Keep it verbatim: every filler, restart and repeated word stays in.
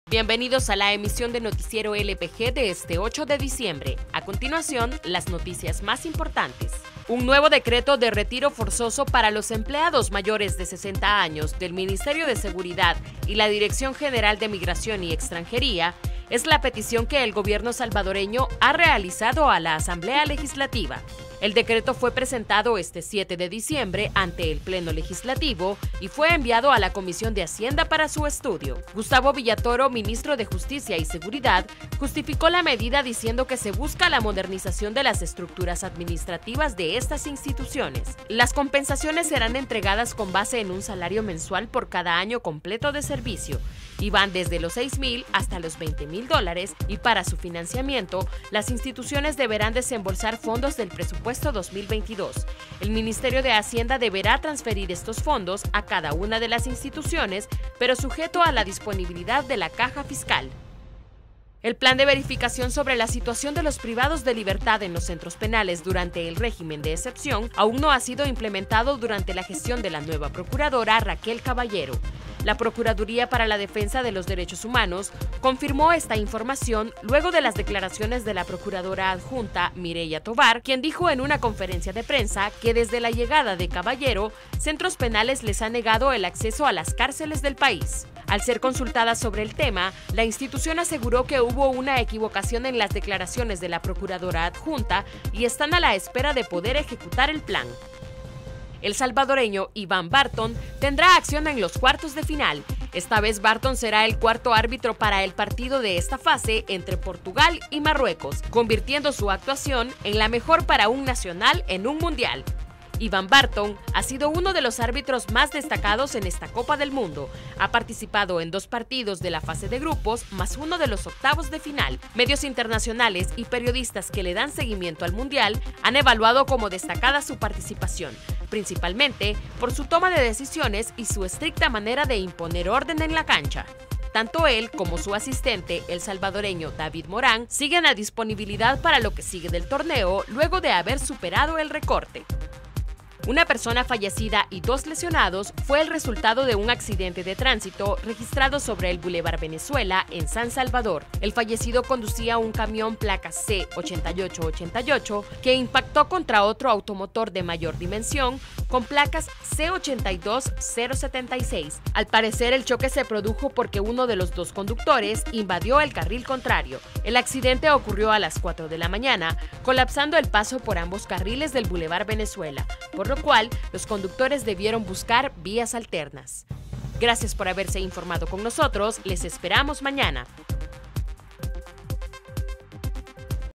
Bienvenidos a la emisión de Noticiero L P G de este ocho de diciembre. A continuación, las noticias más importantes. Un nuevo decreto de retiro forzoso para los empleados mayores de sesenta años del Ministerio de Seguridad y la Dirección General de Migración y Extranjería es la petición que el gobierno salvadoreño ha realizado a la Asamblea Legislativa. El decreto fue presentado este siete de diciembre ante el Pleno Legislativo y fue enviado a la Comisión de Hacienda para su estudio. Gustavo Villatoro, ministro de Justicia y Seguridad, justificó la medida diciendo que se busca la modernización de las estructuras administrativas de estas instituciones. Las compensaciones serán entregadas con base en un salario mensual por cada año completo de servicio y van desde los seis mil hasta los veinte mil dólares, y para su financiamiento, las instituciones deberán desembolsar fondos del presupuesto dos mil veintidós. El Ministerio de Hacienda deberá transferir estos fondos a cada una de las instituciones, pero sujeto a la disponibilidad de la caja fiscal. El plan de verificación sobre la situación de los privados de libertad en los centros penales durante el régimen de excepción aún no ha sido implementado durante la gestión de la nueva procuradora Raquel Caballero. La Procuraduría para la Defensa de los Derechos Humanos confirmó esta información luego de las declaraciones de la procuradora adjunta Mireya Tovar, quien dijo en una conferencia de prensa que desde la llegada de Caballero, centros penales les ha negado el acceso a las cárceles del país. Al ser consultada sobre el tema, la institución aseguró que hubo una equivocación en las declaraciones de la procuradora adjunta y están a la espera de poder ejecutar el plan. El salvadoreño Iván Barton tendrá acción en los cuartos de final. Esta vez Barton será el cuarto árbitro para el partido de esta fase entre Portugal y Marruecos, convirtiendo su actuación en la mejor para un nacional en un mundial. Iván Barton ha sido uno de los árbitros más destacados en esta Copa del Mundo. Ha participado en dos partidos de la fase de grupos, más uno de los octavos de final. Medios internacionales y periodistas que le dan seguimiento al Mundial han evaluado como destacada su participación, principalmente por su toma de decisiones y su estricta manera de imponer orden en la cancha. Tanto él como su asistente, el salvadoreño David Morán, siguen a disponibilidad para lo que sigue del torneo luego de haber superado el recorte. Una persona fallecida y dos lesionados fue el resultado de un accidente de tránsito registrado sobre el Boulevard Venezuela en San Salvador. El fallecido conducía un camión placa C ochenta y ocho ochenta y ocho que impactó contra otro automotor de mayor dimensión con placas C ochenta y dos cero setenta y seis. Al parecer, el choque se produjo porque uno de los dos conductores invadió el carril contrario. El accidente ocurrió a las cuatro de la mañana, colapsando el paso por ambos carriles del Boulevard Venezuela, por lo cual los conductores debieron buscar vías alternas. Gracias por haberse informado con nosotros, les esperamos mañana.